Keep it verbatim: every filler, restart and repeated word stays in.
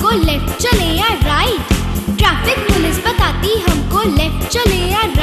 हमको लेफ्ट चले या राइट। ट्रैफिक पुलिस बताती हमको लेफ्ट चले या